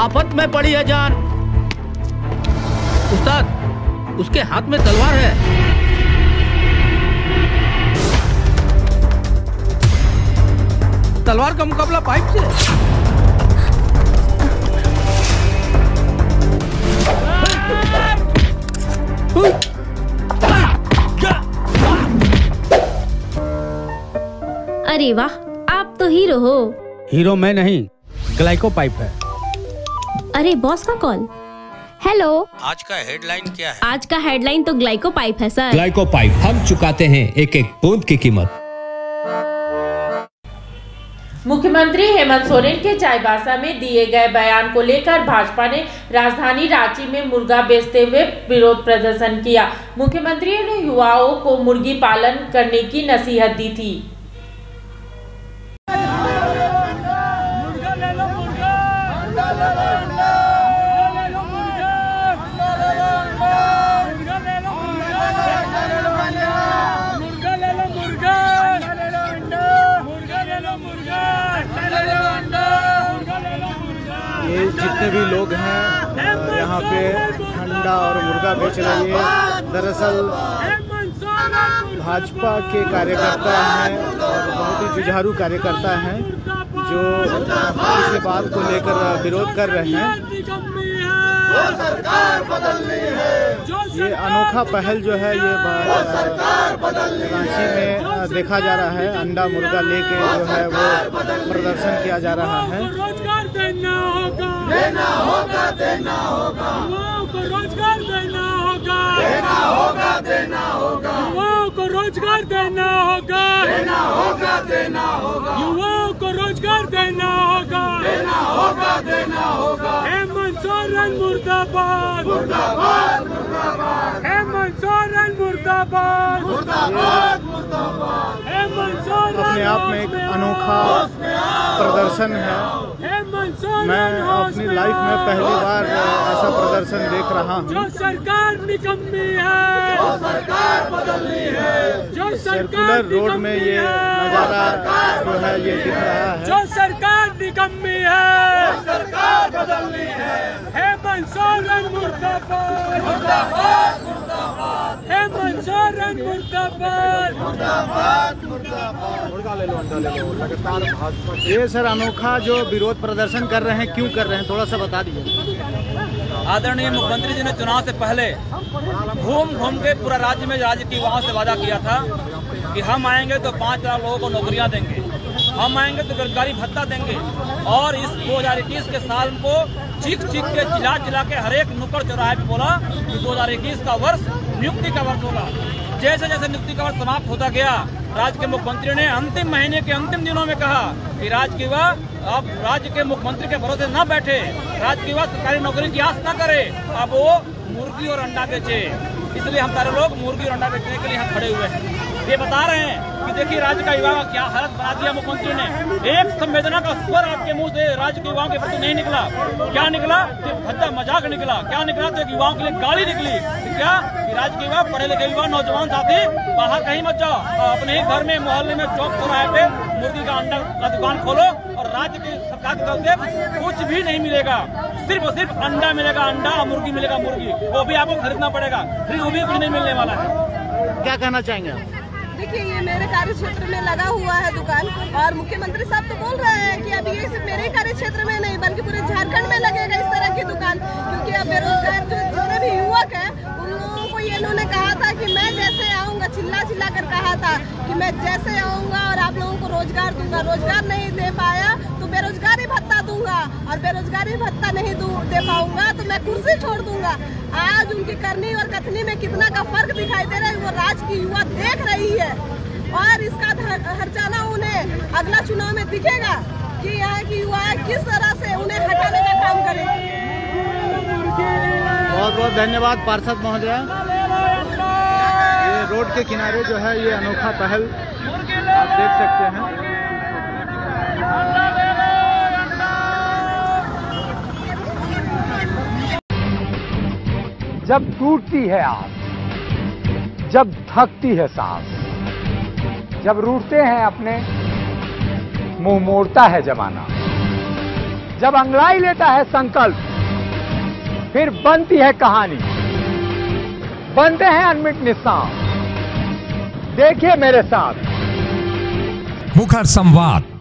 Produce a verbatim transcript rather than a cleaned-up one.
आफत में पड़ी है जान। उस्ताद, उसके हाथ में तलवार है। तलवार का मुकाबला पाइप से। अरे वाह, आप तो हीरो हो। हीरो मैं नहीं, ग्लाइको पाइप है। अरे बॉस का कॉल। हेलो, आज का हेडलाइन क्या है? आज का हेडलाइन तो ग्लाइको पाइप है सर। ग्लाइको पाइप, हम चुकाते हैं एक एक बूंद की कीमत। मुख्यमंत्री हेमंत सोरेन के चाईबासा में दिए गए बयान को लेकर भाजपा ने राजधानी रांची में मुर्गा बेचते हुए विरोध प्रदर्शन किया। मुख्यमंत्री ने युवाओं को मुर्गी पालन करने की नसीहत दी थी। ये जितने भी लोग हैं यहाँ पे ठंडा और मुर्गा बेच रहे हैं, दरअसल भाजपा के कार्यकर्ता हैं और बहुत ही जुझारू कार्यकर्ता हैं जो इस बात को लेकर विरोध कर रहे हैं। ये अनोखा पहल जो है ये रांची में देखा जा रहा है। अंडा मुर्गा लेके जो है वो प्रदर्शन किया जा रहा है। देना होगा, देना होगा, देना होगा, युवाओं को रोजगार देना होगा, देना होगा, देना होगा, युवाओं को रोजगार देना होगा, देना होगा, देना होगा, युवाओं को रोजगार देना होगा, देना होगा, देना होगा। हेमंत सोरेन मुर्दाबाद, मुर्दाबाद, मुर्दाबाद, हेमंत सोरेन मुर्दाबाद, मुर्दाबाद, मुर्दाबाद, हेमंत सोरेन। अपने आप में एक अनोखा प्रदर्शन है। मैं अपनी लाइफ में पहली बार ऐसा प्रदर्शन देख रहा हूँ। जो सरकार निकम्मी है, जो सरकार बदलनी है, जो सर्कुलर रोड में ये नजारा जो है ये दिख रहा है। जो सरकार निकम्मी है, सरकार बदलनी है। हेमंत सोरेन मुर्दाबाद, मुर्दाबाद, मुर्दाबाद, हेमंत सोरेन मुर्दाबाद, मुर्दाबाद, मुर्दाबाद। मुर्गा ले लो, अंडा ले लो, लगातार भाजपा। ये सर अनोखा जो विरोध प्रदर्शन कर रहे हैं, क्यों कर रहे हैं, थोड़ा सा बता दीजिए। आदरणीय मुख्यमंत्री जी ने चुनाव से पहले घूम घूम के पूरा राज्य में राज्य की युवाओं से वादा किया था कि हम आएंगे तो पाँच लाख लोगों को नौकरियां देंगे, हम आएंगे तो बेरोजगारी भत्ता देंगे। और इस दो हजार इक्कीस के साल को चीख चीख के जिला जिला के हर एक नुक्कड़ चौराहे पे बोला कि दो हजार इक्कीस का वर्ष नियुक्ति का वर्ष होगा। जैसे जैसे नियुक्ति का वर्ष समाप्त होता गया, राज्य के मुख्यमंत्री ने अंतिम महीने के अंतिम दिनों में कहा कि राज्य की युवा अब राज्य के मुख्यमंत्री के भरोसे न बैठे, राज्य की युवा सरकारी नौकरी की आस न करे, अब वो मुर्गी और अंडा बेचे। इसलिए हम सारे लोग मुर्गी और अंडा बेचने के लिए यहाँ खड़े हुए हैं। ये बता रहे हैं कि देखिए राज्य का युवा का क्या हालत बना दिया मुख्यमंत्री ने। एक संवेदना का स्वर आपके मुंह से राज्य के युवाओं के प्रति नहीं निकला। क्या निकला? भद्दा मजाक निकला। क्या निकला? तो एक युवाओं के लिए गाली निकली। क्या कि राज्य के युवा, पढ़े लिखे युवा, नौजवान साथी बाहर कहीं मत जाओ, अपने ही घर में, मोहल्ले में, चौक चौराहे पे मुर्गी का अंडा का दुकान खोलो और राज्य की सरकार की तरफ से कुछ भी नहीं मिलेगा, सिर्फ और सिर्फ अंडा मिलेगा, अंडा और मुर्गी मिलेगा, मुर्गी, वो भी आपको खरीदना पड़ेगा, फिर वो भी कुछ नहीं मिलने वाला है। क्या कहना चाहेंगे आप? देखिए, ये मेरे कार्य क्षेत्र में लगा हुआ है दुकान, और मुख्यमंत्री साहब तो बोल रहे हैं कि अब ये सिर्फ मेरे कार्य क्षेत्र में नहीं बल्कि पूरे झारखंड में लगेगा इस तरह की दुकान, क्योंकि अब बेरोजगार जो जितने भी युवक हैं उन लोगों को ये इन्होंने कहा था कि मैं जैसे आऊँगा, चिल्ला चिल्ला कर कहा था कि मैं जैसे आऊँगा और आप लोगों को रोजगार दूंगा, रोजगार नहीं दे पाया तो बेरोजगारी भत्ता दूंगा, और बेरोजगारी भत्ता नहीं दे पाऊंगा तो मैं कुर्सी छोड़ दूंगा। आज उनकी करनी और कथनी में कितना का फर्क दिखाई दे रहा है, वो राज्य की युवा देख रही है, और इसका हर्जाना उन्हें अगला चुनाव में दिखेगा कि यहाँ की युवा किस तरह से उन्हें हटाने का काम करेगी। बहुत बहुत धन्यवाद पार्षद महोदया। ये रोड के किनारे जो है ये अनोखा पहल आप देख सकते हैं। जब टूटती है आस, जब थकती है सांस, जब रूठते हैं अपने, मुंह मोड़ता है जमाना, जब अंगड़ाई लेता है संकल्प, फिर बनती है कहानी, बनते हैं अनमिट निशान। देखिए मेरे साथ मुखर संवाद